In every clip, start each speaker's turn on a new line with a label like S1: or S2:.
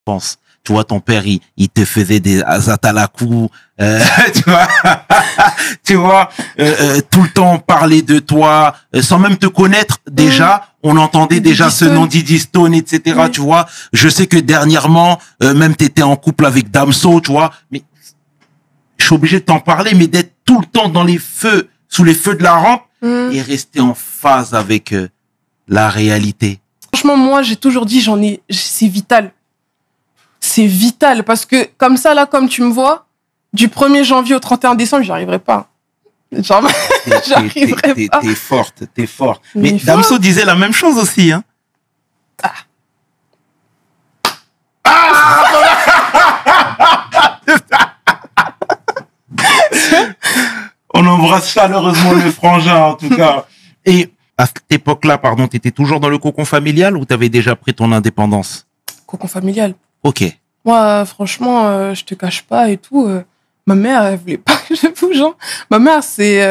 S1: pense. Tu vois, ton père, il te faisait des atalakou, tu vois, tu vois, tout le temps parler de toi, sans même te connaître déjà, on entendait déjà ce nom Diddy Stone, etc. Tu vois, je sais que dernièrement, même t'étais en couple avec Damso, tu vois, mais je suis obligé de t'en parler, mais d'être tout le temps dans les feux, sous les feux de la rampe, et rester en phase avec la réalité.
S2: Franchement, moi, j'ai toujours dit, c'est vital. C'est vital parce que comme ça, là, comme tu me vois, du 1er janvier au 31 décembre, j'y arriverai pas. Genre, j'arriverai pas.
S1: T'es forte. Mais Damso disait la même chose aussi, hein. On embrasse chaleureusement le frangin, en tout cas. Et à cette époque-là, pardon, t'étais toujours dans le cocon familial ou t'avais déjà pris ton indépendance?
S2: Cocon familial.
S1: Ok.
S2: Moi, franchement, je te cache pas et tout. Ma mère, elle voulait pas que je bouge. Hein. Ma mère, c'est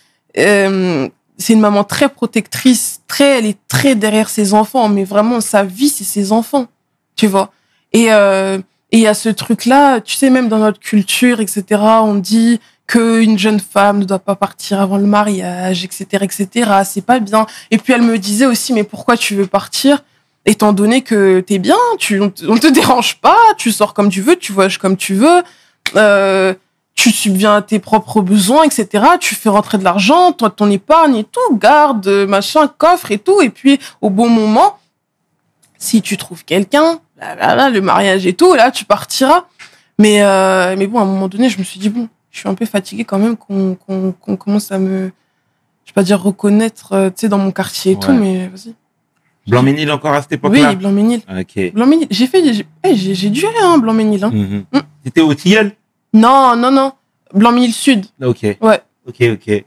S2: une maman très protectrice, elle est très derrière ses enfants, mais vraiment, sa vie, c'est ses enfants, tu vois. Et il y a ce truc-là, tu sais, même dans notre culture, etc., on dit qu'une jeune femme ne doit pas partir avant le mariage, etc., etc., c'est pas bien. Et puis, elle me disait aussi, mais pourquoi tu veux partir ? Étant donné que t'es bien, on te dérange pas, tu sors comme tu veux, tu voyages comme tu veux, tu subviens à tes propres besoins, etc. Tu fais rentrer de l'argent, toi, ton épargne et tout, garde, machin, coffre et tout. Et puis, au bon moment, si tu trouves quelqu'un, le mariage et tout, là, tu partiras. Mais bon, à un moment donné, je me suis dit, bon, je suis un peu fatiguée quand même qu'on commence à me, je vais pas dire reconnaître, tu sais, dans mon quartier et tout, mais vas-y.
S1: Blanc-Ménil encore à cette époque-là?
S2: Oui, Blanc-Ménil.
S1: Ok.
S2: Blanc-Ménil. J'ai duré, hein, Blanc-Ménil, hein.
S1: T'étais au Tilleul?
S2: Non. Blanc-Ménil Sud.
S1: Ok.
S2: Ouais.
S1: Ok.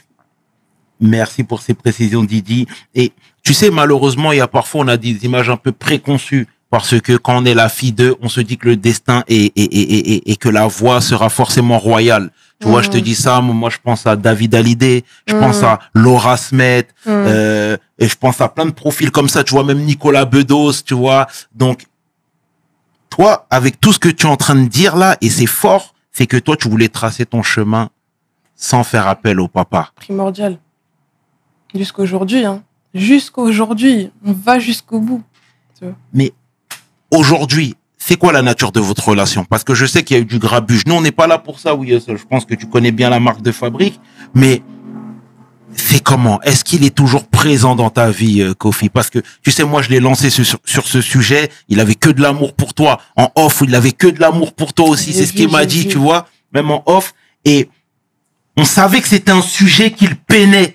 S1: Merci pour ces précisions, Didi. Et tu sais, malheureusement, il y a parfois, on a des images un peu préconçues parce que quand on est la fille d'eux, on se dit que le destin et que la voie sera forcément royale. Tu vois, je te dis ça, moi je pense à David Hallyday, je pense à Laura Smet, et je pense à plein de profils comme ça, tu vois, même Nicolas Bedos, tu vois. Donc, toi, avec tout ce que tu es en train de dire là, et c'est fort, c'est que toi, tu voulais tracer ton chemin sans faire appel au papa.
S2: Primordial. Jusqu'aujourd'hui, hein. Jusqu'aujourd'hui. On va jusqu'au bout. Tu vois.
S1: Mais aujourd'hui, c'est quoi la nature de votre relation? Parce que je sais qu'il y a eu du grabuge. Nous, on n'est pas là pour ça, oui. Je pense que tu connais bien la marque de fabrique. Mais c'est comment? Est-ce qu'il est toujours présent dans ta vie, Kofi? Parce que, tu sais, moi, je l'ai lancé sur ce sujet. Il avait que de l'amour pour toi. En off, il avait que de l'amour pour toi aussi. C'est ce qu'il m'a dit, tu vois. Même en off. Et on savait que c'était un sujet qu'il peinait.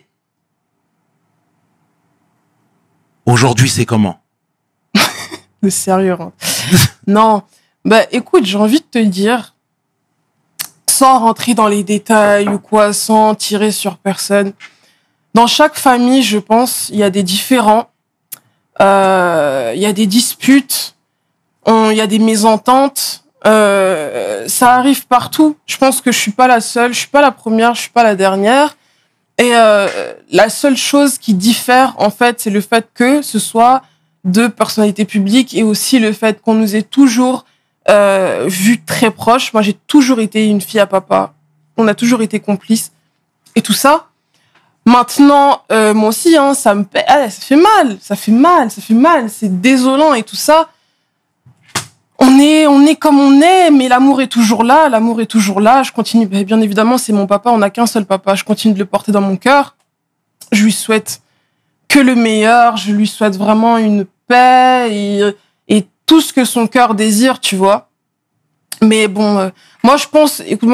S1: Aujourd'hui, c'est comment?
S2: De sérieux, hein. Non. Bah, écoute, j'ai envie de te dire, sans rentrer dans les détails ou quoi, sans tirer sur personne, dans chaque famille, je pense, il y a des différends, il y a des disputes, il y a des mésententes, ça arrive partout. Je pense que je suis pas la seule, je suis pas la première, je suis pas la dernière. Et la seule chose qui diffère, en fait, c'est le fait que ce soit deux personnalités publiques et aussi le fait qu'on nous ait toujours vus très proches. Moi, j'ai toujours été une fille à papa. On a toujours été complices. Et tout ça. Maintenant, moi aussi, hein, ça fait mal. C'est désolant et tout ça. On est comme on est, mais l'amour est toujours là. Je continue, bien évidemment, c'est mon papa. On n'a qu'un seul papa. Je continue de le porter dans mon cœur. Je lui souhaite que le meilleur. Je lui souhaite vraiment une paix et tout ce que son cœur désire, tu vois. Mais bon, moi, je pense, écoute,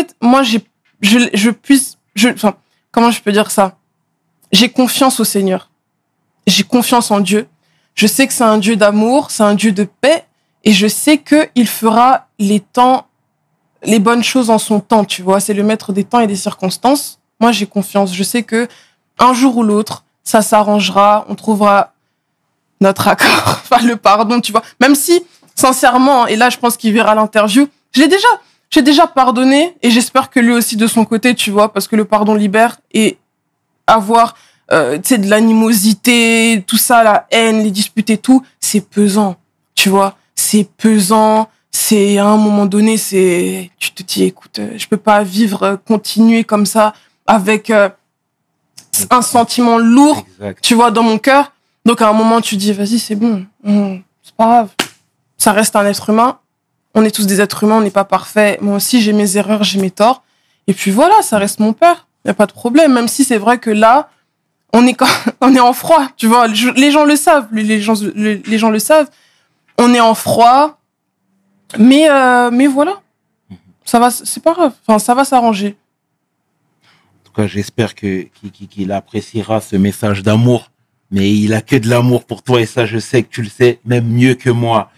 S2: comment je peux dire ça? J'ai confiance au Seigneur. J'ai confiance en Dieu. Je sais que c'est un Dieu d'amour, c'est un Dieu de paix. Et je sais qu'il fera les bonnes choses en son temps, tu vois. C'est le maître des temps et des circonstances. Moi, j'ai confiance. Je sais que un jour ou l'autre, ça s'arrangera. On trouvera notre accord. Enfin, le pardon, tu vois. Même si, sincèrement, et là, je pense qu'il verra l'interview, j'ai déjà pardonné et j'espère que lui aussi de son côté, tu vois, parce que le pardon libère et avoir, tu sais, de l'animosité, tout ça, la haine, les disputes et tout, c'est pesant, tu vois. c'est pesant, c'est à un moment donné, tu te dis, écoute, je peux pas vivre, continuer comme ça avec un sentiment lourd,
S1: Exact.
S2: tu vois, dans mon cœur. Donc à un moment, tu dis, vas-y, c'est bon, c'est pas grave, ça reste un être humain. On est tous des êtres humains, on n'est pas parfaits. Moi aussi, j'ai mes erreurs, j'ai mes torts. Et puis voilà, ça reste mon père. Il y a pas de problème, même si c'est vrai que là, on est en froid, tu vois. Les gens le savent, les gens le savent. On est en froid, mais voilà, ça va, c'est pas grave. Enfin, ça va s'arranger.
S1: En tout cas, j'espère qu'il appréciera ce message d'amour. Mais il a que de l'amour pour toi et ça, je sais que tu le sais, même mieux que moi.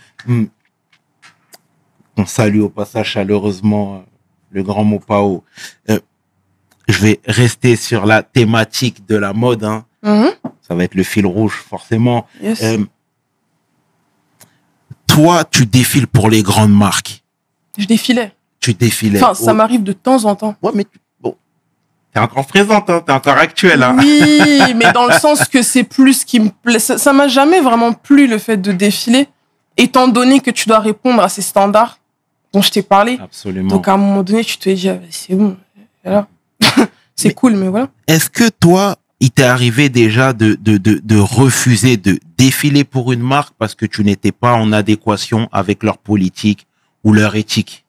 S1: On salue au passage chaleureusement le grand Mopao. Je vais rester sur la thématique de la mode. Hein. Ça va être le fil rouge, forcément.
S2: Yes.
S1: Toi, tu défiles pour les grandes marques.
S2: Je défilais.
S1: Tu défilais.
S2: Enfin, ça m'arrive de temps en temps.
S1: Ouais, mais bon, t'es encore présente, hein, t'es encore actuelle. Hein.
S2: Oui, mais dans le sens que c'est plus ce qui me plaît. Ça m'a jamais vraiment plu le fait de défiler, étant donné que tu dois répondre à ces standards dont je t'ai parlé.
S1: Absolument.
S2: Donc à un moment donné, tu te dis, ah, c'est bon, voilà. C'est
S1: mais
S2: cool, mais voilà.
S1: Est-ce que toi, il t'est arrivé déjà de refuser de défiler pour une marque parce que tu n'étais pas en adéquation avec leur politique ou leur éthique?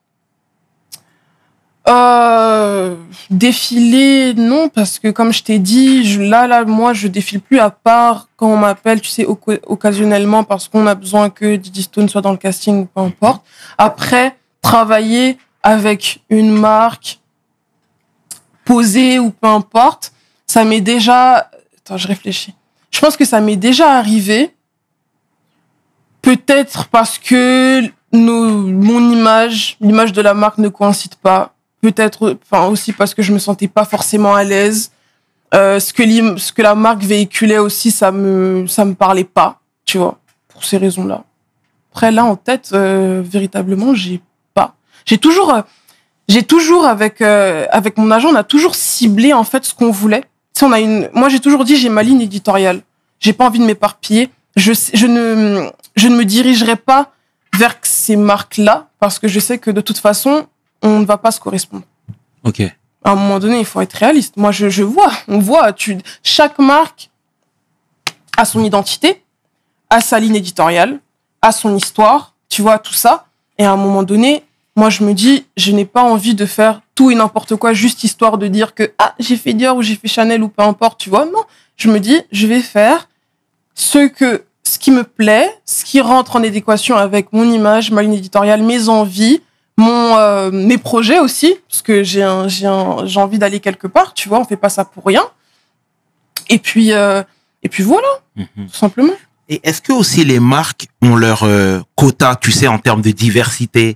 S2: Défiler, non, parce que comme je t'ai dit, moi, je défile plus à part quand on m'appelle, tu sais, occasionnellement parce qu'on a besoin que Diddy Stone soit dans le casting ou peu importe. Après, travailler avec une marque posée ou peu importe, ça m'est déjà... Attends, je réfléchis. Je pense que ça m'est déjà arrivé. Peut-être parce que l'image de la marque ne coïncide pas. Peut-être, enfin aussi parce que je me sentais pas forcément à l'aise. Ce que la marque véhiculait aussi, ça me parlait pas, tu vois, pour ces raisons-là. Après là en tête, véritablement, j'ai pas. J'ai toujours avec mon agent, on a toujours ciblé en fait ce qu'on voulait. Tu sais, moi j'ai toujours dit j'ai ma ligne éditoriale. J'ai pas envie de m'éparpiller. Je ne me dirigerai pas vers ces marques-là parce que je sais que de toute façon on ne va pas se correspondre.
S1: Ok.
S2: À un moment donné, il faut être réaliste. Moi, on voit, chaque marque a son identité, a sa ligne éditoriale, a son histoire, tu vois, tout ça. Et à un moment donné, moi, je me dis, je n'ai pas envie de faire tout et n'importe quoi juste histoire de dire que, j'ai fait Dior ou j'ai fait Chanel ou peu importe, tu vois. Non. Je me dis, je vais faire ce qui me plaît, ce qui rentre en adéquation avec mon image, ma ligne éditoriale, mes envies, mes projets aussi, parce que j'ai envie d'aller quelque part, tu vois, on fait pas ça pour rien. Et puis voilà, tout simplement.
S1: Et est-ce que aussi les marques ont leur quota, tu sais, en termes de diversité?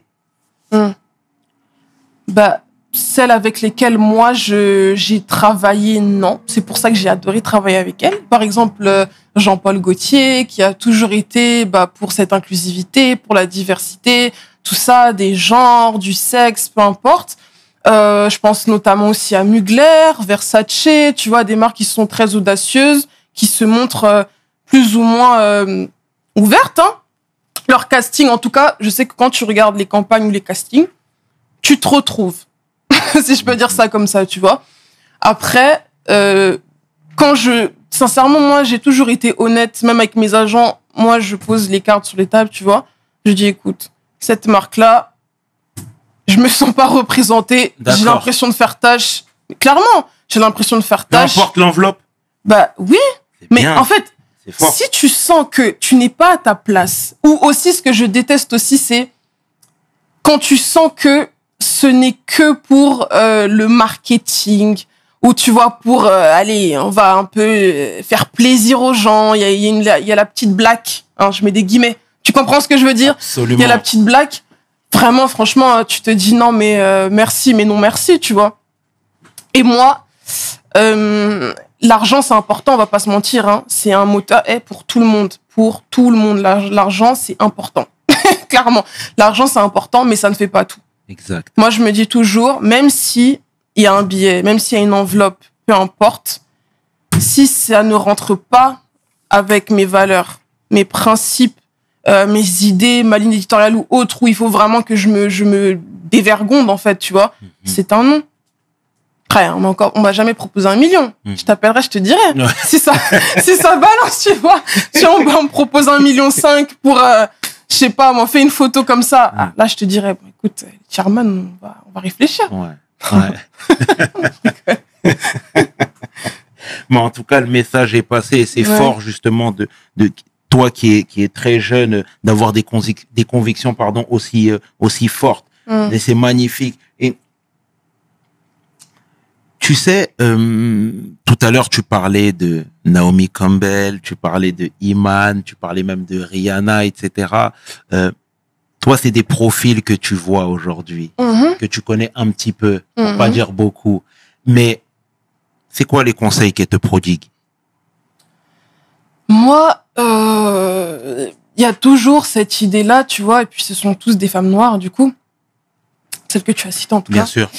S2: Bah, celles avec lesquelles moi j'ai travaillé, non. C'est pour ça que j'ai adoré travailler avec elles. Par exemple, Jean-Paul Gaultier, qui a toujours été pour cette inclusivité, pour la diversité, tout ça, des genres, du sexe, peu importe. Je pense notamment aussi à Mugler, Versace, tu vois, des marques qui sont très audacieuses, qui se montrent plus ou moins ouvertes. Hein. Leur casting, en tout cas, je sais que quand tu regardes les campagnes ou les castings, tu te retrouves. Si je peux dire ça comme ça, tu vois. Après, sincèrement, moi, j'ai toujours été honnête, même avec mes agents. Moi, je pose les cartes sur les tables, tu vois. Je dis, écoute, cette marque-là, je me sens pas représentée. J'ai l'impression de faire tâche. Clairement, j'ai l'impression de faire tâche.
S1: Peu importe l'enveloppe.
S2: Bah oui, mais
S1: bien.
S2: en fait, si tu sens que tu n'es pas à ta place, ou aussi ce que je déteste aussi, c'est quand tu sens que ce n'est que pour le marketing, ou tu vois, pour allez, on va un peu faire plaisir aux gens. Il y a la petite blague, hein, je mets des guillemets. Tu comprends ce que je veux dire?
S1: Absolument.
S2: Il y a la petite blague. Vraiment, franchement, tu te dis non, mais merci, mais non merci, tu vois. Et moi, l'argent, c'est important, on va pas se mentir. Hein. C'est un moteur pour tout le monde. Pour tout le monde, l'argent, c'est important. Clairement, l'argent, c'est important, mais ça ne fait pas tout.
S1: Exact.
S2: Moi, je me dis toujours, même si il y a un billet, même s'il y a une enveloppe, peu importe, si ça ne rentre pas avec mes valeurs, mes principes, mes idées, ma ligne éditoriale ou autre, où il faut vraiment que je me dévergonde, en fait, tu vois. C'est un non. Après, on m'a jamais proposé 1 million. Je t'appellerai, je te dirai.
S1: Ouais.
S2: Si ça balance, tu vois. Si on me propose 1,5 million pour, je sais pas, m'en fait une photo comme ça. Ah, là, je te dirais, bon, écoute, Charman, on va réfléchir.
S1: Ouais. Mais en tout cas, le message est passé et c'est fort, justement, de toi qui est très jeune, d'avoir des convictions, aussi fortes. Et c'est magnifique. Et, tu sais, tout à l'heure, tu parlais de Naomi Campbell, tu parlais de Iman, tu parlais même de Rihanna, etc. Toi, c'est des profils que tu vois aujourd'hui, que tu connais un petit peu, pour pas dire beaucoup. Mais c'est quoi les conseils qu'elle te prodigue?
S2: Moi, il y a toujours cette idée-là, tu vois, et puis ce sont tous des femmes noires, du coup. Celle que tu as citée, en tout cas.
S1: Bien sûr.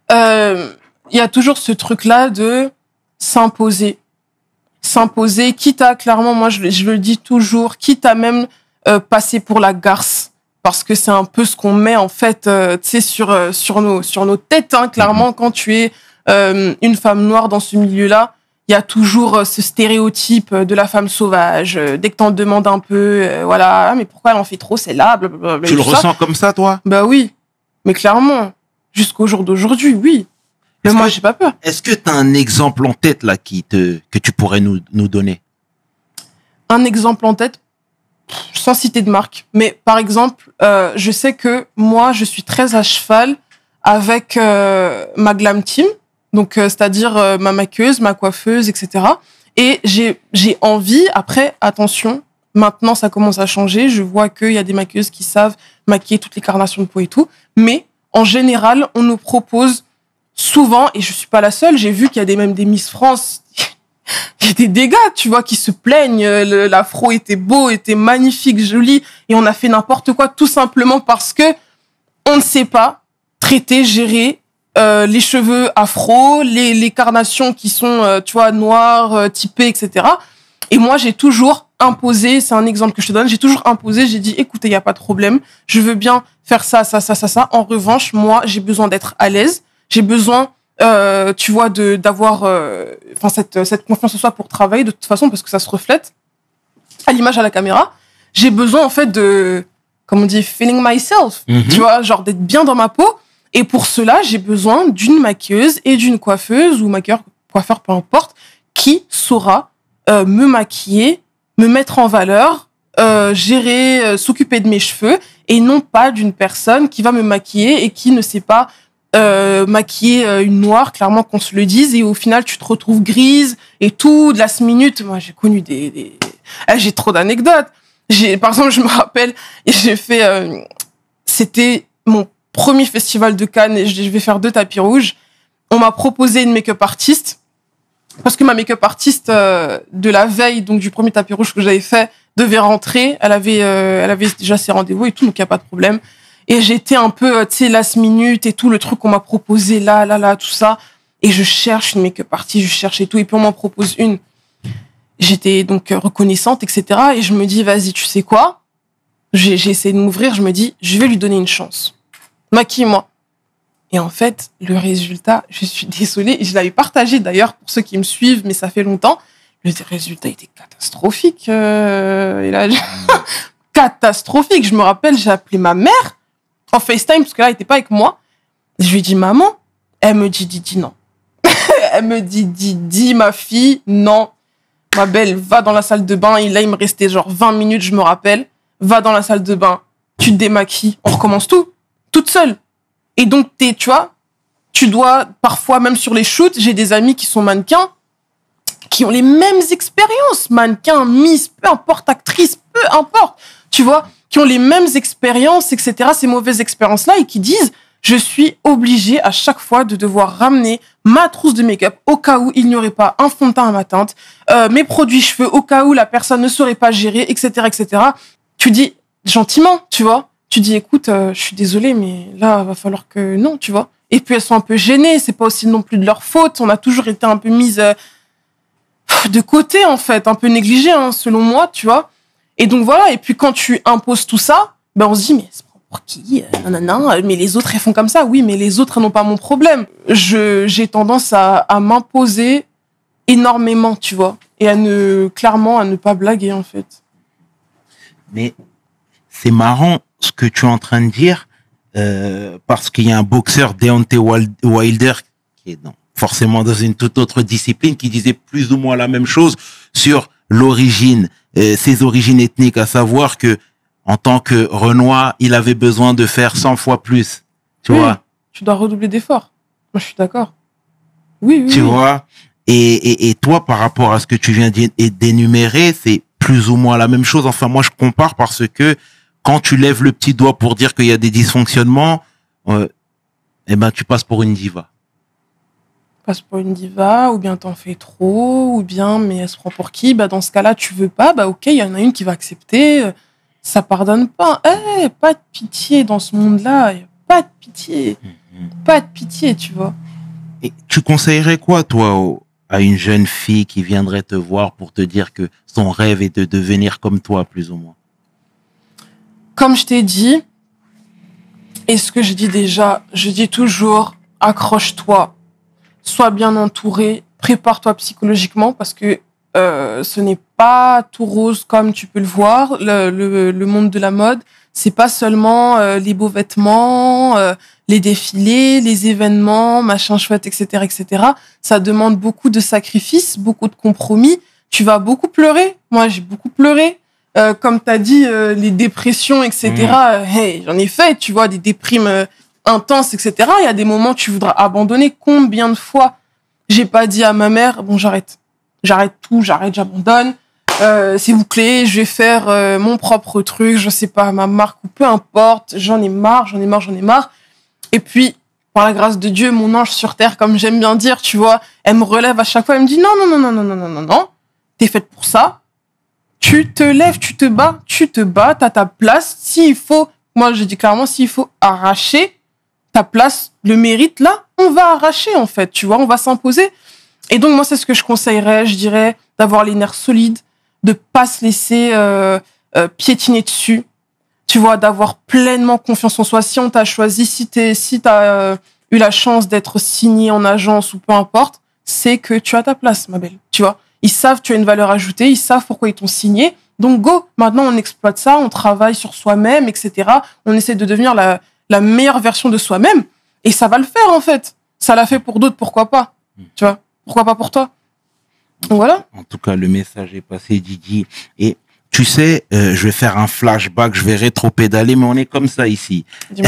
S2: Il y a toujours ce truc-là de s'imposer. S'imposer, quitte à, clairement, moi, je le dis toujours, quitte à même passer pour la garce. Parce que c'est un peu ce qu'on met, en fait, tu sais, sur nos têtes, hein, clairement, quand tu es une femme noire dans ce milieu-là. Il y a toujours ce stéréotype de la femme sauvage. Dès que t'en demandes un peu, voilà, mais pourquoi elle en fait trop, celle-là, blablabla.
S1: Tu le ressens comme ça, toi?
S2: Bah oui, mais clairement, jusqu'au jour d'aujourd'hui, oui. Mais moi, j'ai pas peur.
S1: Est-ce que t'as un exemple en tête là que tu pourrais nous donner?
S2: Un exemple en tête, sans citer de marque. Mais par exemple, je sais que moi, je suis très à cheval avec ma glam team. Donc, c'est-à-dire ma maquilleuse, ma coiffeuse, etc. Et j'ai envie, après, attention, maintenant ça commence à changer, je vois qu'il y a des maquilleuses qui savent maquiller toutes les carnations de peau et tout, mais en général, on nous propose souvent, et je suis pas la seule, j'ai vu qu'il y a même des Miss France, il y a des dégâts, tu vois, qui se plaignent, l'afro était beau, était magnifique, joli, et on a fait n'importe quoi, tout simplement parce que on ne sait pas traiter, gérer les cheveux afro, les carnations qui sont, tu vois, noires, typées, etc. Et moi, j'ai toujours imposé, c'est un exemple que je te donne, j'ai toujours imposé, j'ai dit, écoutez, il n'y a pas de problème, je veux bien faire ça. En revanche, moi, j'ai besoin d'être à l'aise, j'ai besoin, tu vois, d'avoir cette confiance en soi pour travailler, de toute façon, parce que ça se reflète à l'image, à la caméra. J'ai besoin, en fait, comme on dit, feeling myself, tu vois, genre d'être bien dans ma peau. Et pour cela, j'ai besoin d'une maquilleuse et d'une coiffeuse ou coiffeur, peu importe, qui saura me maquiller, me mettre en valeur, gérer, s'occuper de mes cheveux, et non pas d'une personne qui va me maquiller et qui ne sait pas maquiller une noire, clairement qu'on se le dise, et au final, tu te retrouves grise et tout, de last minute. Moi, j'ai connu j'ai trop d'anecdotes. Par exemple, je me rappelle, j'ai fait... c'était mon premier festival de Cannes et je vais faire 2 tapis rouges. On m'a proposé une make-up artiste parce que ma make-up artiste de la veille, donc du premier tapis rouge que j'avais fait, devait rentrer. Elle avait déjà ses rendez-vous et tout, donc il y a pas de problème. Et j'étais un peu, tu sais, last minute et tout, le truc qu'on m'a proposé là, tout ça. Et je cherche une make-up artiste, je cherche et tout, et puis on m'en propose une. J'étais donc reconnaissante, etc. Et je me dis, vas-y, tu sais quoi? J'ai essayé de m'ouvrir, je me dis, je vais lui donner une chance. Maquille-moi. Et en fait, le résultat, je suis désolée, je l'avais partagé d'ailleurs pour ceux qui me suivent, mais ça fait longtemps. Le résultat était catastrophique. Et là, catastrophique. Je me rappelle, j'ai appelé ma mère en FaceTime parce que là, elle était pas avec moi. Je lui ai dit, maman. Elle me dit, Didi, non. Elle me dit, Didi, ma fille, non. Ma belle, va dans la salle de bain. Et là, il me restait genre 20 minutes, je me rappelle. Va dans la salle de bain. Tu te démaquilles. On recommence tout. Toute seule. Et donc, tu vois, tu dois, parfois, même sur les shoots, j'ai des amis qui sont mannequins, qui ont les mêmes expériences. Mannequins, miss, peu importe, actrice, peu importe. Tu vois, qui ont les mêmes expériences, etc., ces mauvaises expériences-là, et qui disent, je suis obligée à chaque fois de devoir ramener ma trousse de make-up au cas où il n'y aurait pas un fond de teint à ma teinte, mes produits cheveux au cas où la personne ne saurait pas gérer, etc., etc. Tu dis, gentiment, tu vois. Tu dis, écoute, je suis désolée, mais là, va falloir que non, tu vois. Et puis, elles sont un peu gênées. C'est pas aussi non plus de leur faute. On a toujours été un peu mises de côté, en fait, un peu négligées, hein, selon moi, tu vois. Et donc voilà, et puis quand tu imposes tout ça, ben on se dit, mais c'est pour qui? Non, mais les autres, elles font comme ça. Oui, mais les autres n'ont pas mon problème. J'ai tendance à m'imposer énormément, tu vois, et clairement, à ne pas blaguer, en fait.
S1: Mais c'est marrant ce que tu es en train de dire, parce qu'il y a un boxeur, Deontay Wilder, qui est forcément dans une toute autre discipline, qui disait plus ou moins la même chose sur l'origine, ses origines ethniques, à savoir que en tant que Renoir, il avait besoin de faire 100 fois plus. Tu vois?
S2: Tu dois redoubler d'efforts. Moi, je suis d'accord. Oui.
S1: Tu vois? Et toi, par rapport à ce que tu viens d'énumérer, c'est plus ou moins la même chose. Enfin, moi, je compare parce que quand tu lèves le petit doigt pour dire qu'il y a des dysfonctionnements, tu passes pour une diva.
S2: Passes pour une diva, ou bien t'en fais trop, ou bien, mais elle se prend pour qui? Dans ce cas-là, tu veux pas, ok, il y en a une qui va accepter. Ça pardonne pas. Pas de pitié dans ce monde-là. Pas de pitié. Pas de pitié, tu vois.
S1: Et tu conseillerais quoi, toi, à une jeune fille qui viendrait te voir pour te dire que son rêve est de devenir comme toi, plus ou moins?
S2: Comme je t'ai dit, et ce que je dis déjà, je dis toujours, accroche-toi, sois bien entouré, prépare-toi psychologiquement, parce que ce n'est pas tout rose comme tu peux le voir. Le monde de la mode, c'est pas seulement les beaux vêtements, les défilés, les événements, machin chouette, etc., etc. Ça demande beaucoup de sacrifices, beaucoup de compromis. Tu vas beaucoup pleurer. Moi, j'ai beaucoup pleuré. Comme t'as dit, les dépressions, etc. Hey, j'en ai fait, tu vois, des déprimes intenses, etc. Il y a des moments où tu voudras abandonner. Combien de fois j'ai pas dit à ma mère, bon, j'arrête tout, j'abandonne. C'est bouclé, je vais faire mon propre truc, je sais pas, ma marque ou peu importe, j'en ai marre. Et puis, par la grâce de Dieu, mon ange sur terre, comme j'aime bien dire, tu vois, elle me relève à chaque fois, elle me dit non, t'es faite pour ça. Tu te lèves, tu te bats, t'as ta place. S'il faut, moi je dis clairement, s'il faut arracher ta place, le mérite, là, on va arracher en fait, tu vois, on va s'imposer. Et donc moi c'est ce que je conseillerais, je dirais, d'avoir les nerfs solides, de pas se laisser piétiner dessus, tu vois, d'avoir pleinement confiance en soi. Si on t'a choisi, si t'as eu la chance d'être signé en agence ou peu importe, c'est que tu as ta place, ma belle, tu vois. Ils savent que tu as une valeur ajoutée, ils savent pourquoi ils t'ont signé. Donc go, maintenant on exploite ça, on travaille sur soi-même, etc. On essaie de devenir la meilleure version de soi-même. Et ça va le faire en fait. Ça l'a fait pour d'autres, pourquoi pas? Tu vois, pourquoi pas pour toi? Donc voilà.
S1: En tout cas, le message est passé, Didi. Et tu sais, je vais faire un flashback, je vais rétro-pédaler, mais on est comme ça ici.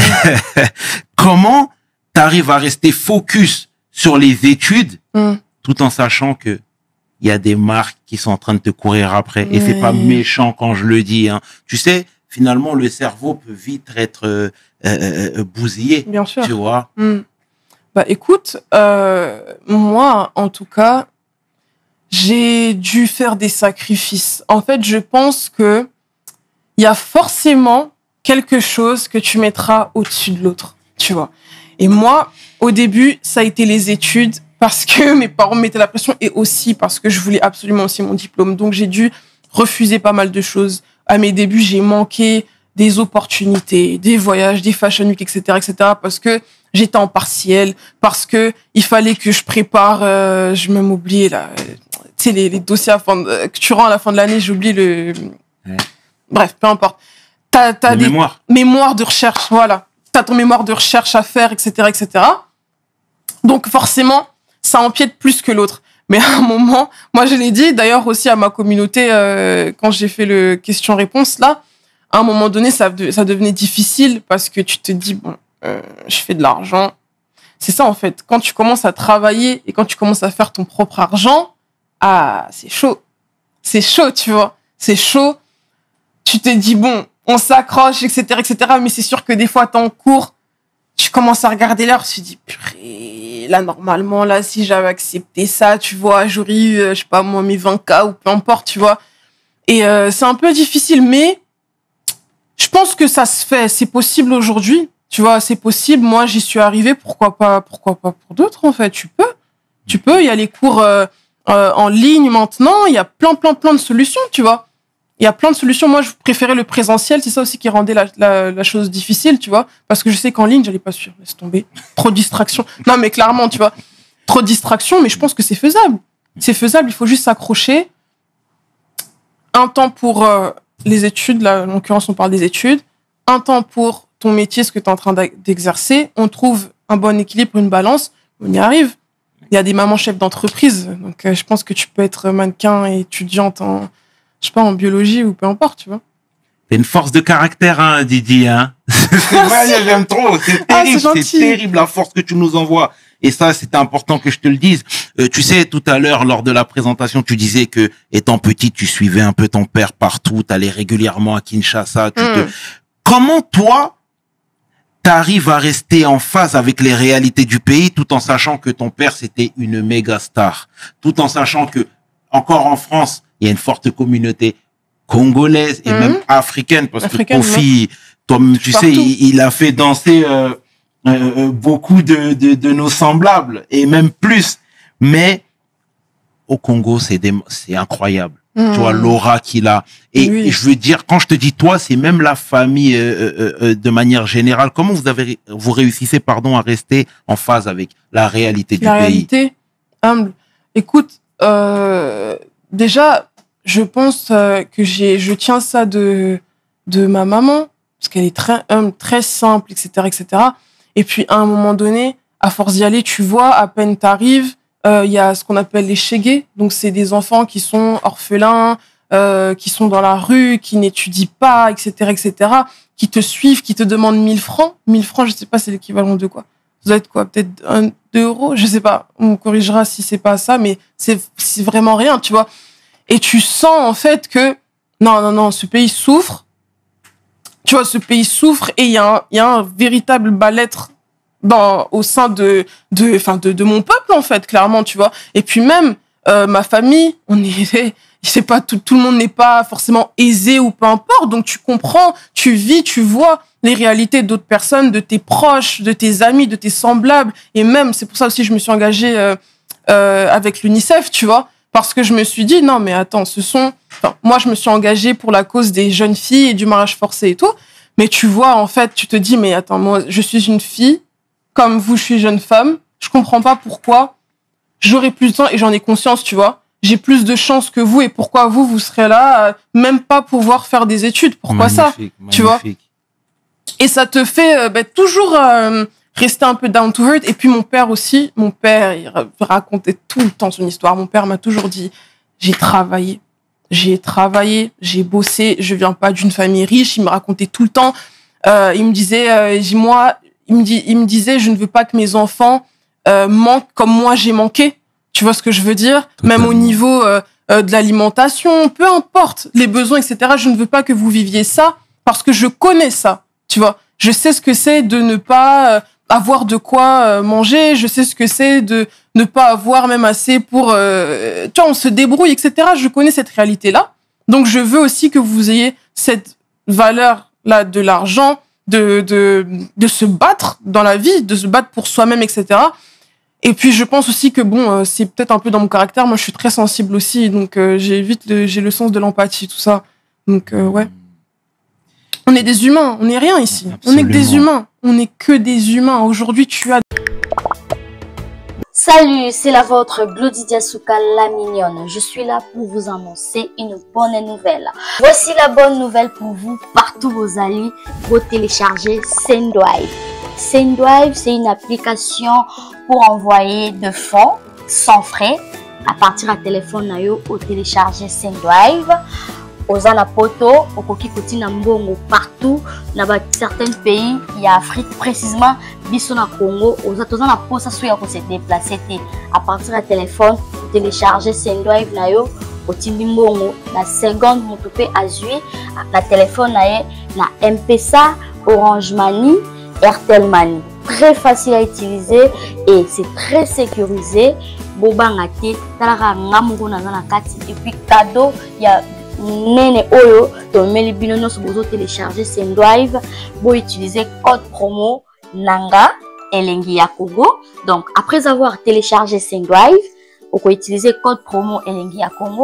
S1: Comment t'arrives à rester focus sur les études tout en sachant que il y a des marques qui sont en train de te courir après. Et c'est pas méchant quand je le dis. Hein. Tu sais, finalement, le cerveau peut vite être bousillé.
S2: Bien sûr.
S1: Tu vois.
S2: Bah écoute, moi, en tout cas, j'ai dû faire des sacrifices. En fait, je pense que il y a forcément quelque chose que tu mettras au-dessus de l'autre. Tu vois. Et moi, au début, ça a été les études, parce que mes parents me mettaient la pression et aussi parce que je voulais absolument aussi mon diplôme. Donc, j'ai dû refuser pas mal de choses. À mes débuts, j'ai manqué des opportunités, des voyages, des fashion week, etc., parce que j'étais en partiel, parce que il fallait que je prépare, je vais même oublier là, tu sais, les dossiers que tu rends à la fin de l'année, j'ai oublié Bref, peu importe. T'as des mémoires de recherche, voilà. T'as ton mémoire de recherche à faire, etc. Donc, forcément, ça empiète plus que l'autre. Mais à un moment, moi je l'ai dit, d'ailleurs aussi à ma communauté, quand j'ai fait le question-réponse, là, à un moment donné, ça devenait difficile parce que tu te dis, bon, je fais de l'argent. C'est ça en fait, quand tu commences à travailler et quand tu commences à faire ton propre argent, c'est chaud. C'est chaud, tu vois. C'est chaud. Tu te dis, bon, on s'accroche, etc. Mais c'est sûr que des fois, t'es en cours, tu commences à regarder l'heure, tu te dis, purée, là, normalement, là, si j'avais accepté ça, tu vois, j'aurais eu, je sais pas, moi, mes 20K ou peu importe, tu vois. Et c'est un peu difficile, mais je pense que ça se fait. C'est possible aujourd'hui, tu vois, c'est possible. Moi, j'y suis arrivée, pourquoi pas pour d'autres, en fait. Tu peux, il y a les cours en ligne maintenant, il y a plein de solutions, tu vois. Il y a plein de solutions. Moi, je préférais le présentiel. C'est ça aussi qui rendait la chose difficile, tu vois. Parce que je sais qu'en ligne, j'allais pas suivre. Laisse tomber. Trop de distractions. Non, mais clairement, tu vois. Trop de distractions, mais je pense que c'est faisable. C'est faisable. Il faut juste s'accrocher. Un temps pour les études. Là, en l'occurrence, on parle des études. Un temps pour ton métier, ce que tu es en train d'exercer. On trouve un bon équilibre, une balance. On y arrive. Il y a des mamans chefs d'entreprise. Donc, je pense que tu peux être mannequin et étudiante en, je sais pas, en biologie ou peu importe, tu vois.
S1: C'est une force de caractère, hein, Didi, hein. J'aime trop. C'est terrible, c'est terrible la force que tu nous envoies. Et ça, c'était important que je te le dise. Tu sais, tout à l'heure, lors de la présentation, tu disais que, étant petite, tu suivais un peu ton père partout, t'allais régulièrement à Kinshasa. Comment toi, t'arrives à rester en phase avec les réalités du pays tout en sachant que ton père, c'était une méga star. Tout en sachant que, encore en France, il y a une forte communauté congolaise et même africaine parce que Kofi, toi, tu sais, il a fait danser beaucoup de nos semblables et même plus. Mais au Congo, c'est incroyable. Tu vois, l'aura qu'il a. Et je veux dire, quand je te dis toi, c'est même la famille de manière générale. Comment vous réussissez, à rester en phase avec la réalité du pays? La réalité,
S2: humble. Écoute, déjà, je pense que je tiens ça de ma maman, parce qu'elle est très humble, très simple, etc., etc. Et puis, à un moment donné, à force d'y aller, tu vois, à peine t'arrives, il y a ce qu'on appelle les chégués. Donc, c'est des enfants qui sont orphelins, qui sont dans la rue, qui n'étudient pas, etc., etc., qui te suivent, qui te demandent 1000 francs. 1000 francs, je sais pas, c'est l'équivalent de quoi? Ça doit être quoi? Peut-être 2 euros? Je sais pas. On me corrigera si c'est pas ça, mais c'est vraiment rien, tu vois. Et tu sens, en fait, que non, ce pays souffre. Tu vois, ce pays souffre et il y a un véritable mal-être au sein de mon peuple, en fait, clairement, tu vois. Et puis même, ma famille, c'est pas tout le monde n'est pas forcément aisé ou peu importe. Donc, tu comprends, tu vis, tu vois les réalités d'autres personnes, de tes proches, de tes amis, de tes semblables. Et même, c'est pour ça aussi que je me suis engagée avec l'UNICEF, tu vois. Parce que je me suis dit, non, mais attends, moi, je me suis engagée pour la cause des jeunes filles et du mariage forcé et tout. Mais tu vois, en fait, tu te dis, mais attends, moi, je suis une fille, comme vous, je suis jeune femme. Je comprends pas pourquoi j'aurai plus de temps et j'en ai conscience, tu vois. J'ai plus de chance que vous et pourquoi vous serez là, même pas pouvoir faire des études. Pourquoi magnifique, ça, tu vois. Et ça te fait toujours rester un peu down to earth. Et puis mon père aussi, il racontait tout le temps son histoire. Mon père m'a toujours dit, j'ai travaillé, j'ai bossé, je viens pas d'une famille riche. Il me racontait tout le temps. Il me disait, il me disait, je ne veux pas que mes enfants manquent comme moi j'ai manqué. Tu vois ce que je veux dire? Totalement. Même au niveau de l'alimentation, peu importe les besoins, etc. Je ne veux pas que vous viviez ça parce que je connais ça. Tu vois, je sais ce que c'est de ne pas avoir de quoi manger. Je sais ce que c'est de ne pas avoir même assez pour... tu vois, on se débrouille, etc. Je connais cette réalité-là. Donc, je veux aussi que vous ayez cette valeur-là de l'argent, de se battre dans la vie, de se battre pour soi-même, etc. Et puis, je pense aussi que, c'est peut-être un peu dans mon caractère. Moi, je suis très sensible aussi. Donc, j'ai le sens de l'empathie, tout ça. Donc, ouais. On est des humains, on n'est rien ici. Absolument. On est que des humains. On n'est que des humains. Aujourd'hui, tu as...
S3: Salut, c'est la vôtre Glodidia Souka la mignonne. Je suis là pour vous annoncer une bonne nouvelle. Voici la bonne nouvelle pour vous, partout où vous allez, vous télécharger Sendwave. Sendwave, c'est une application pour envoyer de fonds sans frais à partir du téléphone nayo au télécharger Sendwave. Oza na poto, okoki kotina mbongo partout na certains pays il y a Afrique précisément biso na Congo oza toza na posa so ya ko se déplacer à partir du téléphone télécharger Sendwave na yo otindi mbongo na seconde moto pe azui na téléphone na ye na M-Pesa, Orange Money, Airtel Money. Très facile à utiliser et c'est très sécurisé. Bobanga te talaka ngamungo na na kati et puis cadeau il y a nene oyo to meli bino nyonso bozo télécharger Sendwave bo utiliser code promo nanga elengi ya Congo. Donc après avoir téléchargé Sendwave, vous pouvez utiliser code promo elengi ya Congo,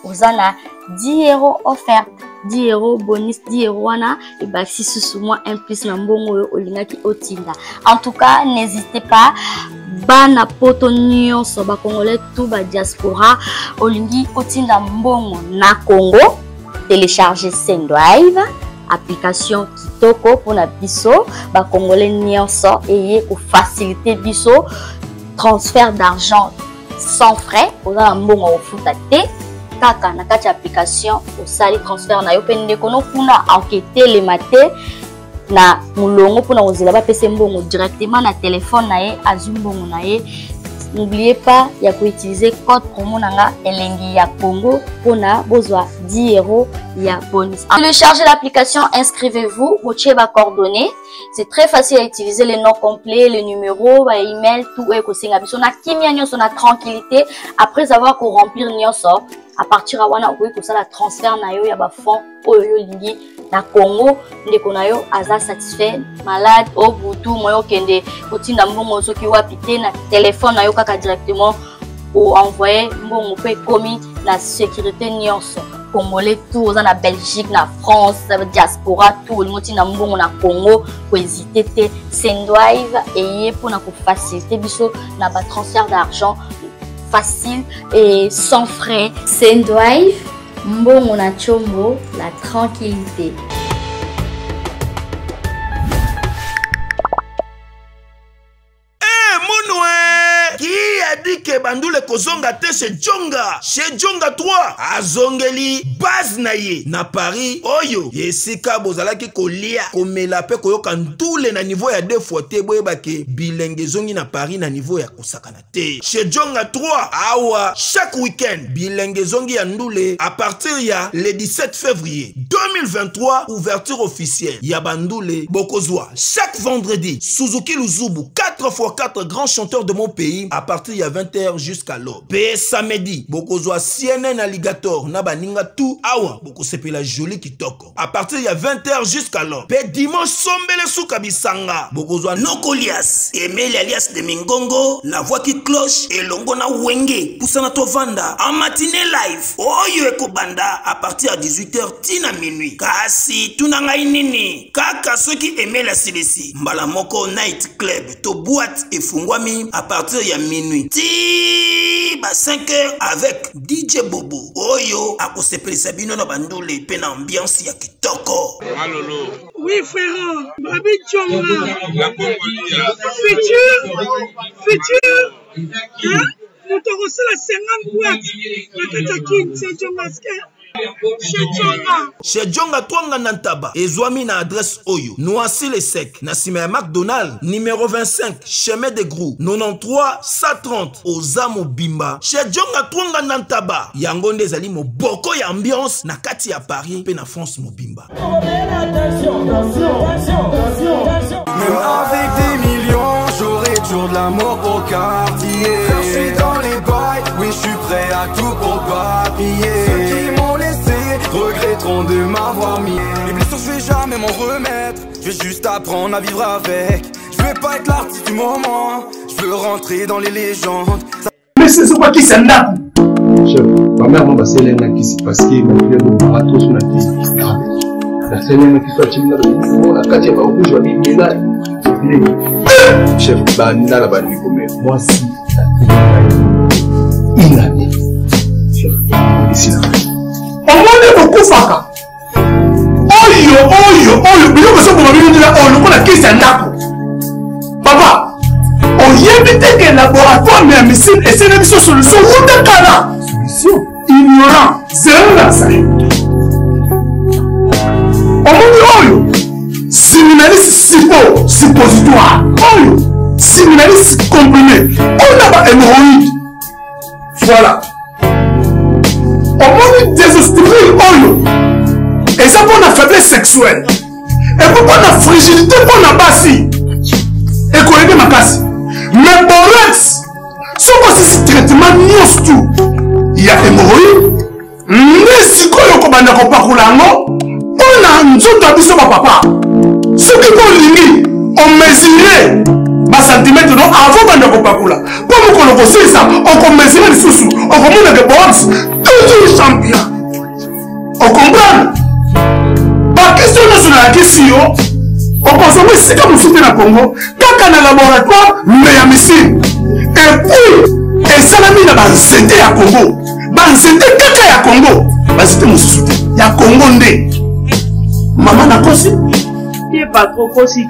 S3: ozana 10 € offerte, 10 € bonus, 10 € wana et bah si sous moi un plus na mbongo olingaki otinda. En tout cas, n'hésitez pas bana poto nyonso ba congolais tout ba diaspora olingi otinda mbongo na Congo, télécharger Sendrive, application kitoko pour na biso ba congolais nyonso et pour faciliter biso transfert d'argent sans frais oza mbongo ofuta te kaka na kati application osali transfert na yo pende kono kuna enquêter les maté na mulongo pour na ozela ba pese mbongo directement na téléphone na ye azumbongo na ye. N'oubliez pas ya ko utiliser code promo nanga elengi ya Congo pour na bozwa 10 € ya bonus. Téléchargez l'application, inscrivez-vous, motiez ba coordonnées. C'est très facile à utiliser, les noms complets, les numéros, les emails, tout est kosinga biso na kimia nyonso na tranquillité après avoir ko remplir nyonso. À partir de wana okoki kosala transfert na yo ya ba fonds oyo lingi na Congo ndeko na yo aza satisfait malade au butu moyo kende kotinda mbongo soki wapi te na téléphone na yo kaka directement ou envoyer mbongo pe komi na sécurité nyonso congolais tout oza na Belgique na France diaspora tout lingotinda mbongo na Congo ko hésiter te Sendrive et pour na ko faciliter biso na ba transfert d'argent facile et sans frais. Sendrive, mbongo na chombo, la tranquillité.
S4: Qui a dit que Bandoule Kozonga te chez Djonga? Chez Djonga 3, Azongeli, base naye, na Paris, Oyo, Yesika Bozalaki kolia, komela pe koyoka ndule na niveau ya 2 fois te, boyebake, bilenge zongi na Paris na niveau ya kosakana te. Chez Djonga 3, awa, chaque week-end, bilenge zongi ya ndule, à partir ya le 17 février 2023, ouverture officielle, ya Bandoule, Bokozwa, chaque vendredi, Suzuki Luzubu, 4x4 grands chanteurs de mon pays, à partir de 20h jusqu'à l'aube. Pe samedi, Bokozwa CNN Alligator, Nabaninga tout, awa, Bokosepe la jolie kitoko. À partir de 20h jusqu'à l'aube. Pe dimanche, Sombele Soukabisanga, Bokozwa Nokolias, Emile alias de Mingongo, la voix qui cloche, et Longona Wenge, Poussana Tovanda, en matinée live, Oyo Ekobanda, à partir de 18h, tina minuit. Kasi, Tunanga Inini, Kaka ceux qui aimaient la CDC, Mbalamoko Night Club, to boîte et Fungwami, à partir de minuit. Ti ba 5h avec DJ Bobo. Oyo akosepeli sabino na bandole pe na ambiance ya kitoko.
S5: Malolo.
S6: Oui frère, Babi Djonga.
S5: La Congolia.
S6: Futur. Hein? Nous te reçons la 50 boîtes. La Katakin, c'est Djonga.
S4: Chez Djonga Twanga Nantaba, Ezwami na adresse Oyo, Noisy les Sec, Nassime McDonald, numéro 25, chemin de Grou, 93 130, Ozamo Bimba. Chez Djonga Twanga Nantaba, Yangonde Zali mo boko ya ambiance, na kati ya Paris, pe na France mo Bimba.
S7: Même avec des millions, j'aurai toujours de l'amour au quartier. Quand je suis dans les bails, oui je suis prêt à tout pour papiller. Ceux qui m'ont laissé regretteront de m'avoir mis. Les blessures je vais jamais m'en remettre, je vais juste apprendre à vivre avec. Je vais pas être l'artiste du moment, je veux rentrer dans les légendes.
S8: Mais c'est quoi qui s'en a? Chef, ma mère m'a passé l'un qui s'est passé, ma fille m'a barato sur la piste. La scène qui soit timide, la carte va rouge, je vais bien là. Chef, banda la bande comme moi si il a dit. Chef, ici là. On m'a beaucoup faka. Oyo, bien que ça pour me dire on a qui s'en a. Papa, on y évite que le laboratoire mais missile et c'est une solution où de cana. Solution ignorant, zéro là ça. Oyo, séminaliste suppositoire. Oyo, séminaliste comprimé. On a pas hémorroïde. Voilà. On dit désostérile. Oyo. Et ça pour la faiblesse sexuelle. Et pourquoi la fragilité pour la bassi. Et qu'on aide ma casse. Mais borex, ce que traitement news tout. Il y a hémorroïde. Mais si quoi le commandant qu'on parle là, on a un jour d'habitude papa. Ce qui qu'on limite, on mesurait ma centimètre avant qu'on ne coupe pas là. Comme on le ça, on mesurait les sous-sous, on commande des box, tout toujours champion. On comprend? La question nationale, la question, on pense que c'est comme vous na Congo, quand on a un laboratoire, mais à missile. Et puis, et ça l'a mis dans la santé à Congo. Dans la santé, caca à Congo. Bah, c'était mon soutien. Il y a Congo ndé. Maman n'a pas si.
S6: Il n'est pas trop possible.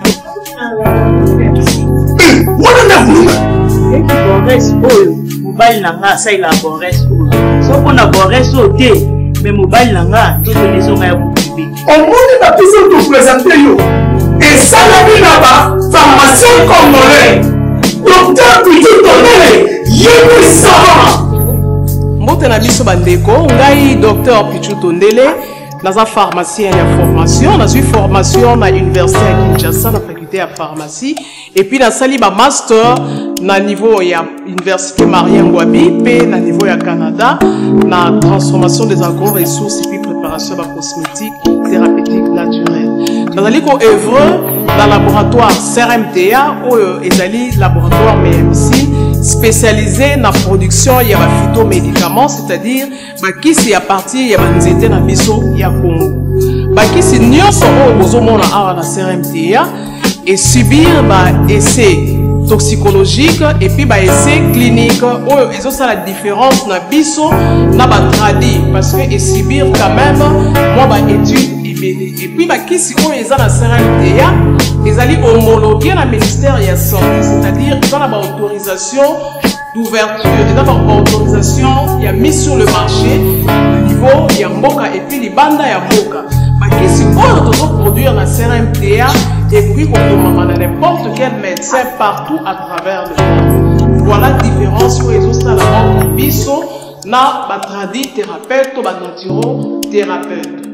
S8: Voilà la roue.
S6: Et qui boresse, mobile nanga, ça il a boresse. Sauf qu'on a boresse au thé, mais mobile nanga, tout le les oreilles vous bébé.
S8: On monte la personne pour présenter yo. Et ça l'a mis là-bas, pharmacien congolais. Docteur Pichu Tondele, yébi savant.
S5: Mbote na biso bandeko, ngai docteur Pichu Tondele, naza pharmacien ya formation, na suis formation na université à Kinshasa na faculté ya pharmacie et puis na sali ba master na niveau ya université Marien Ngouabi pe na niveau ya Canada na transformation des agro-ressources et puis préparation de cosmétiques thérapeutiques naturelles. Nazali ko œuvre dans laboratoire CRMTA ou ezali laboratoire MMC spécialisé dans la production de phytomédicaments, c'est-à-dire bakisi à partir de banzete na biso ya Congo. Bakisi nyonso oyo bozomona awa na CRMTA et subir ba essai toxicologique et puis ba essai clinique oyo ezosala la différence na biso na ba tradi parce que et subir quand même moi ba étude et puis bakisi oyo eza na CRMTA ezali homologué na ministère ya santé, c'est-à-dire dans la autorisation d'ouverture et dans la autorisation il y a mis sur le marché au niveau ya mboka et puis libanda ya mboka bakisi oyo tozo produire na CRMTA et puis on a n'importe quel médecin partout à travers le monde. Voilà la différence où ils ont ça la biso na batradi thérapeute ou naturo thérapeute.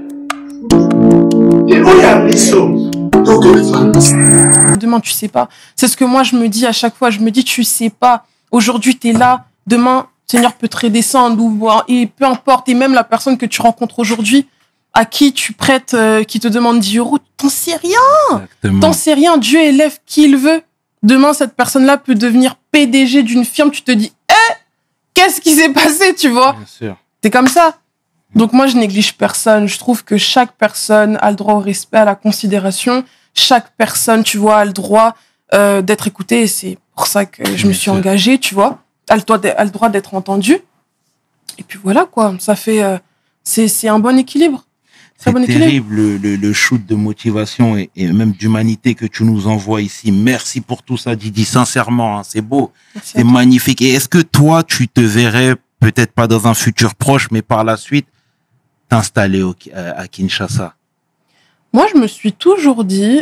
S8: Et où y a biso?
S2: Demain, tu sais pas. C'est ce que moi, je me dis à chaque fois. Je me dis, tu sais pas. Aujourd'hui, tu es là. Demain, le Seigneur peut te redescendre. Et peu importe. Et même la personne que tu rencontres aujourd'hui, à qui tu prêtes, qui te demande 10 €, t'en sais rien. T'en sais rien. Dieu élève qui il veut. Demain, cette personne-là peut devenir PDG d'une firme. Tu te dis, qu'est-ce qui s'est passé, tu vois?
S1: Bien sûr.
S2: T'es comme ça. Donc moi, je néglige personne. Je trouve que chaque personne a le droit au respect, à la considération. Chaque personne, tu vois, a le droit d'être écoutée. Et c'est pour ça que je me suis engagée, tu vois. A le droit d'être entendue. Et puis voilà, quoi. Ça fait... c'est un bon équilibre.
S1: C'est terrible, le shoot de motivation et même d'humanité que tu nous envoies ici. Merci pour tout ça, Didi. Sincèrement, hein, c'est beau. C'est magnifique. Et est-ce que toi, tu te verrais, peut-être pas dans un futur proche, mais par la suite, t'installer à Kinshasa?
S2: Moi, je me suis toujours dit,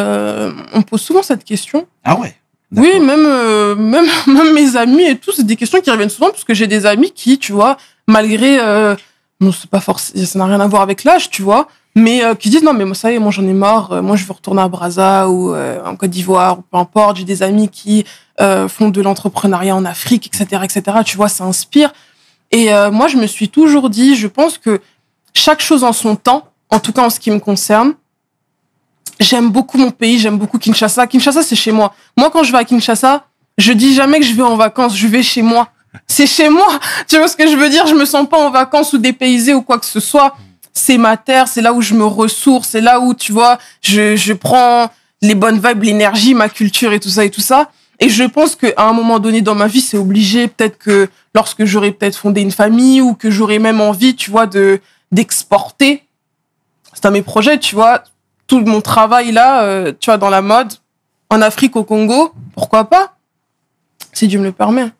S2: on pose souvent cette question.
S1: Ah ouais?
S2: Oui, même mes amis et tout, c'est des questions qui reviennent souvent parce que j'ai des amis qui, tu vois, malgré, non, c'est pas forcément, ça n'a rien à voir avec l'âge, tu vois, mais qui disent non, mais moi, ça y est, moi, j'en ai marre, moi, je veux retourner à Brazza ou en Côte d'Ivoire, ou peu importe. J'ai des amis qui font de l'entrepreneuriat en Afrique, etc., etc. Tu vois, ça inspire. Et moi, je me suis toujours dit, je pense que chaque chose en son temps, en tout cas en ce qui me concerne. J'aime beaucoup mon pays, j'aime beaucoup Kinshasa. Kinshasa, c'est chez moi. Moi, quand je vais à Kinshasa, je dis jamais que je vais en vacances, je vais chez moi. C'est chez moi. Tu vois ce que je veux dire? Je me sens pas en vacances ou dépaysée ou quoi que ce soit. C'est ma terre, c'est là où je me ressource, c'est là où, tu vois, je prends les bonnes vibes, l'énergie, ma culture et tout ça et tout ça. Et je pense qu'à un moment donné dans ma vie, c'est obligé. Peut-être que lorsque j'aurai peut-être fondé une famille ou que j'aurai même envie, tu vois, d'exporter. C'est un mes projets, tu vois. Tout mon travail là, tu vois, dans la mode, en Afrique, au Congo, pourquoi pas? Si Dieu me le permet.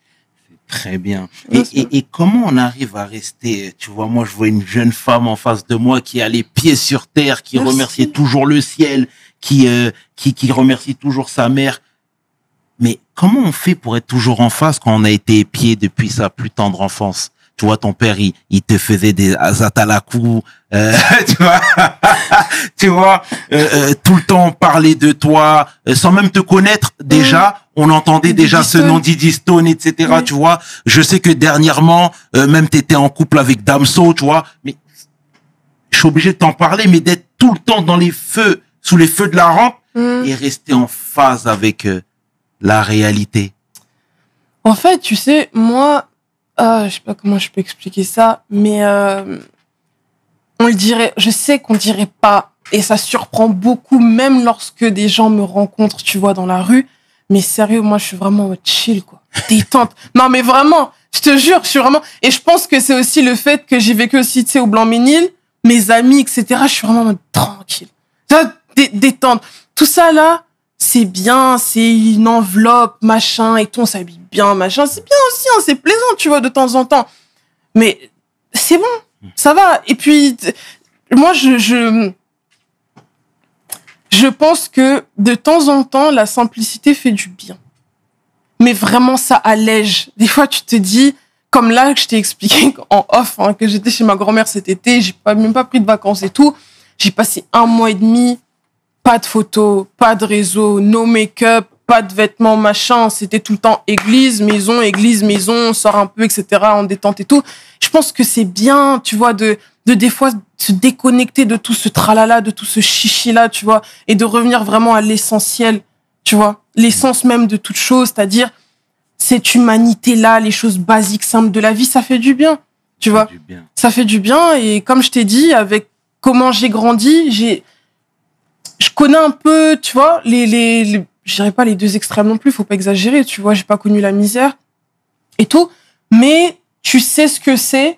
S1: Très bien. Et comment on arrive à rester, tu vois, moi je vois une jeune femme en face de moi qui a les pieds sur terre, qui remercie toujours le ciel, qui remercie toujours sa mère. Mais comment on fait pour être toujours en face quand on a été épié depuis sa plus tendre enfance? Tu vois, ton père, il te faisait des atalakou, tu vois, tout le temps parler de toi, sans même te connaître déjà, on entendait déjà ce nom Didi Stone, etc., oui. Tu vois. Je sais que dernièrement, même t'étais en couple avec Damso, tu vois, mais je suis obligé de t'en parler, mais d'être tout le temps dans les feux, sous les feux de la rampe, et rester en phase avec la réalité.
S2: En fait, tu sais, moi, je sais pas comment je peux expliquer ça, mais on le dirait, je sais qu'on dirait pas, et ça surprend beaucoup, même lorsque des gens me rencontrent, tu vois, dans la rue. Mais sérieux, moi, je suis vraiment chill, quoi. Détente. Non, mais vraiment, je te jure, je suis vraiment... Et je pense que c'est aussi le fait que j'ai vécu aussi, tu sais, au Blanc-Ménil, mes amis, etc. Je suis vraiment en mode tranquille. Détente. Tout ça, là, c'est bien, c'est une enveloppe, machin, et tout, on s'habille bien, machin. C'est bien aussi, hein, c'est plaisant, tu vois, de temps en temps. Mais c'est bon, ça va. Et puis, moi, je pense que de temps en temps, la simplicité fait du bien. Mais vraiment, ça allège. Des fois, tu te dis, comme là, que je t'ai expliqué en off, hein, que j'étais chez ma grand-mère cet été, j'ai même pas pris de vacances et tout. J'ai passé 1 mois et demi, pas de photos, pas de réseau, no make-up, pas de vêtements, machin. C'était tout le temps église, maison, on sort un peu, etc., en détente et tout. Je pense que c'est bien, tu vois, de des fois se déconnecter de tout ce tralala, de tout ce chichi-là, tu vois, et de revenir vraiment à l'essentiel, tu vois, l'essence même de toute chose, c'est-à-dire cette humanité-là, les choses basiques, simples de la vie, ça fait du bien, tu vois. Ça fait du bien, et comme je t'ai dit, avec comment j'ai grandi, je connais un peu, tu vois, je dirais pas les deux extrêmes non plus, faut pas exagérer, tu vois, j'ai pas connu la misère et tout, mais tu sais ce que c'est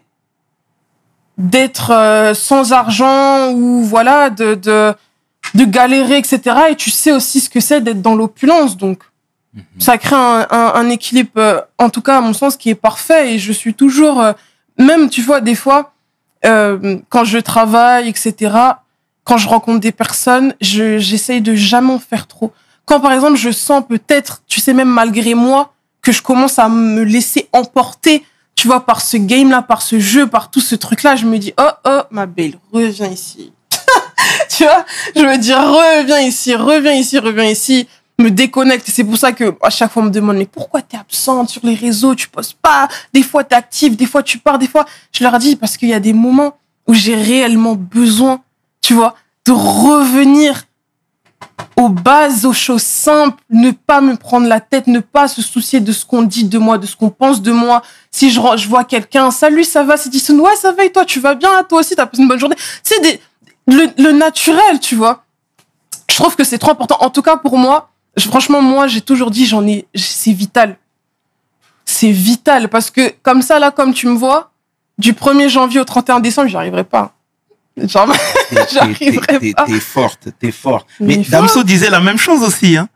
S2: d'être sans argent ou voilà, de galérer, etc. Et tu sais aussi ce que c'est d'être dans l'opulence, donc ça crée un équilibre, en tout cas à mon sens, qui est parfait, et je suis toujours, même, tu vois, des fois, quand je travaille, etc., quand je rencontre des personnes, j'essaye de jamais en faire trop. Quand, par exemple, je sens peut-être, tu sais, même malgré moi, que je commence à me laisser emporter, tu vois, par ce game-là, par ce jeu, par tout ce truc-là, je me dis, oh, ma belle, reviens ici. Tu vois, je me dis, reviens ici, me déconnecte. Et c'est pour ça que, à chaque fois, on me demande, mais pourquoi t'es absente sur les réseaux, tu postes pas, des fois t'es active, des fois tu pars, des fois, je leur dis, parce qu'il y a des moments où j'ai réellement besoin, tu vois, de revenir aux bases, aux choses simples, ne pas me prendre la tête, ne pas se soucier de ce qu'on dit de moi, de ce qu'on pense de moi. Si je vois quelqu'un, salut, ça va, c'est dit, ouais, ça va, et toi, tu vas bien, toi aussi, t'as passé une bonne journée. C'est le naturel, tu vois. Je trouve que c'est trop important. En tout cas, pour moi, franchement, moi, j'ai toujours dit, c'est vital. C'est vital, parce que, comme ça, là, comme tu me vois, du 1er janvier au 31 décembre, j'y arriverai pas. Genre, j'arriverai pas.
S1: T'es forte. Mais Damso disait la même chose aussi, hein.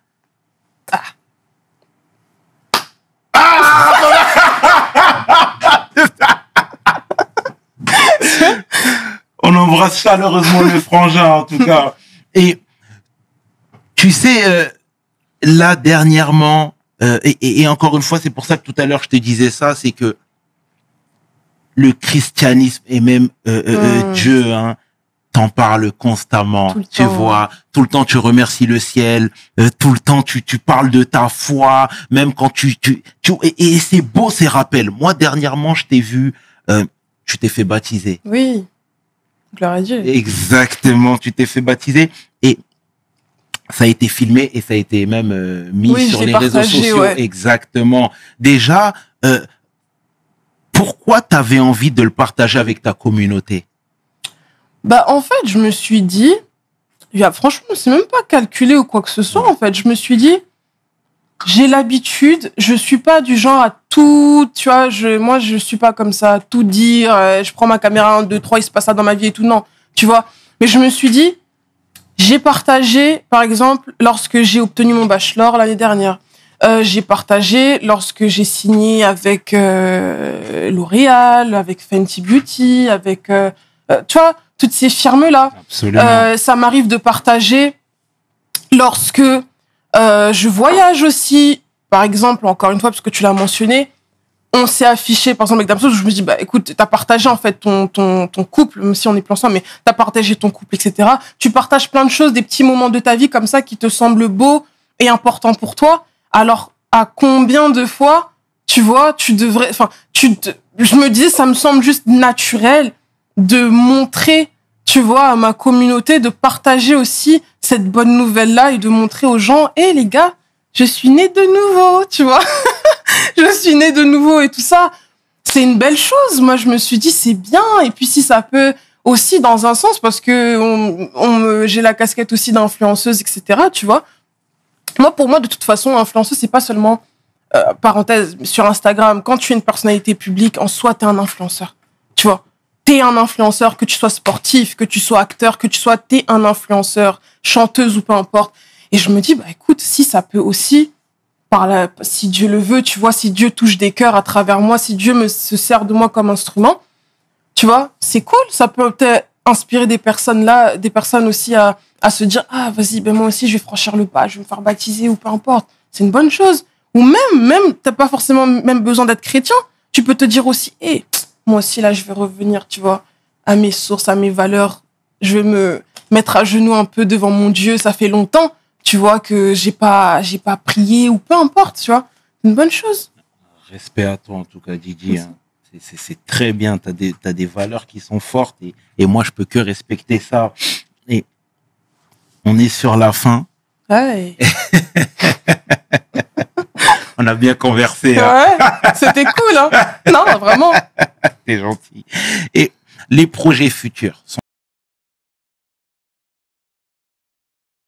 S1: On embrasse chaleureusement le frangin, en tout cas. Et tu sais, là, dernièrement, et encore une fois, c'est pour ça que tout à l'heure, je te disais ça, c'est que le christianisme et même Dieu, hein, t'en parle constamment, tu vois, tout le temps tu remercies le ciel, tout le temps tu parles de ta foi, même quand et c'est beau ces rappels. Moi dernièrement je t'ai vu, tu t'es fait baptiser.
S2: Oui, gloire à Dieu.
S1: Exactement, tu t'es fait baptiser, et ça a été filmé et ça a été même mis sur les réseaux sociaux. Ouais. Exactement. Déjà, pourquoi t'avais envie de le partager avec ta communauté?
S2: Bah, en fait, je me suis dit, franchement, c'est même pas calculé ou quoi que ce soit, en fait. Je me suis dit, j'ai l'habitude, je suis pas du genre à tout, tu vois, moi, je suis pas comme ça, à tout dire, je prends ma caméra 1, 2, 3, il se passe ça dans ma vie et tout, non, tu vois. Mais je me suis dit, j'ai partagé, par exemple, lorsque j'ai obtenu mon bachelor l'année dernière. J'ai partagé lorsque j'ai signé avec L'Oréal, avec Fenty Beauty, avec, tu vois, toutes ces firmes-là.
S1: Absolument.
S2: Ça m'arrive de partager lorsque je voyage aussi. Par exemple, encore une fois, parce que tu l'as mentionné, on s'est affiché, par exemple, avec Damso, je me dis, bah, écoute, t'as partagé, en fait, ton couple, même si on est plus ensemble, mais t'as partagé ton couple, etc. Tu partages plein de choses, des petits moments de ta vie comme ça qui te semblent beaux et importants pour toi. Alors, à combien de fois, tu vois, je me disais, ça me semble juste naturel de montrer, tu vois, à ma communauté, de partager aussi cette bonne nouvelle-là et de montrer aux gens, les gars, je suis née de nouveau, tu vois. Je suis née de nouveau et tout ça. c'est une belle chose. Moi, je me suis dit, c'est bien. Et puis, si ça peut aussi dans un sens, parce que j'ai la casquette aussi d'influenceuse, etc., tu vois. Moi, pour moi, de toute façon, influenceuse, c'est pas seulement, parenthèse, sur Instagram. Quand tu es une personnalité publique, en soi, t'es un influenceur. Tu vois. T'es un influenceur, que tu sois sportif, que tu sois acteur, t'es un influenceur, chanteuse ou peu importe. Et je me dis, bah, écoute, si ça peut aussi, si Dieu le veut, tu vois, si Dieu touche des cœurs à travers moi, si Dieu se sert de moi comme instrument, tu vois, c'est cool. Ça peut peut-être inspirer des personnes aussi à se dire, ah, vas-y, ben moi aussi, je vais franchir le pas, je vais me faire baptiser ou peu importe. C'est une bonne chose. Ou même, t'as pas forcément même besoin d'être chrétien. Tu peux te dire aussi, moi aussi, là, je vais revenir, tu vois, à mes sources, à mes valeurs. Je vais me mettre à genoux un peu devant mon Dieu. Ça fait longtemps, tu vois, que j'ai pas prié ou peu importe, tu vois. C'est une bonne chose.
S1: Respect à toi, en tout cas, Didi. Hein. C'est très bien. T'as des valeurs qui sont fortes et moi, je peux que respecter ça. Et on est sur la fin.
S2: Ouais.
S1: On a bien conversé.
S2: Ouais, hein. C'était cool, hein. Non, vraiment.
S1: T'es gentil. Et les projets futurs sont